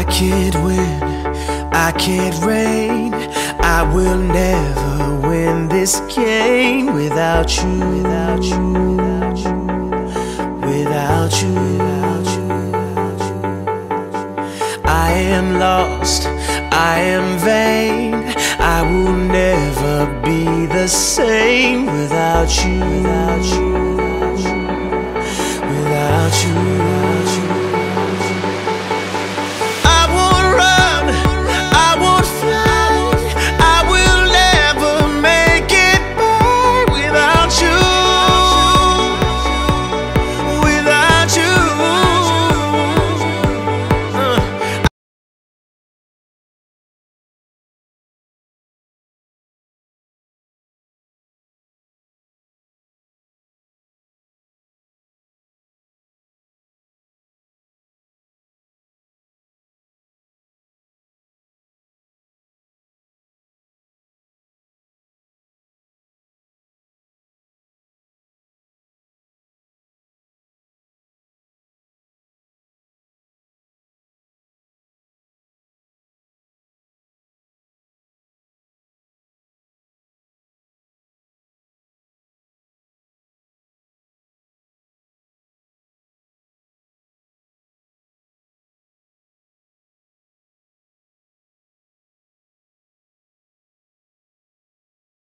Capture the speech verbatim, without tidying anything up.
can't win, I can't reign, I will never win this game without you, without you, without you, without you, without you. I am lost, I am vain, I will never be the same without you, without you, without you, without you.